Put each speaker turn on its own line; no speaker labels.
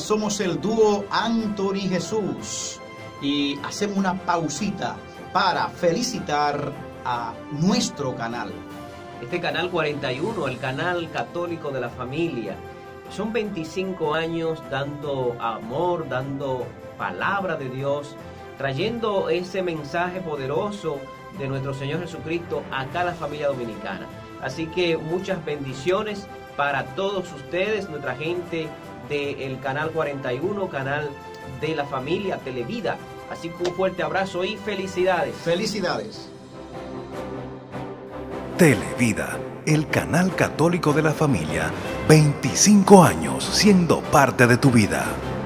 somos el dúo Anthony Jesús y hacemos una pausita para felicitar a nuestro canal.
Este canal 41, el canal católico de la familia. Son 25 años dando amor, dando palabra de Dios, trayendo ese mensaje poderoso de nuestro Señor Jesucristo a cada familia dominicana. Así que muchas bendiciones para todos ustedes, nuestra gente del canal 41, canal de la familia Televida. Así que un fuerte abrazo y felicidades.
Felicidades.
Televida, el canal católico de la familia, 25 años siendo parte de tu vida.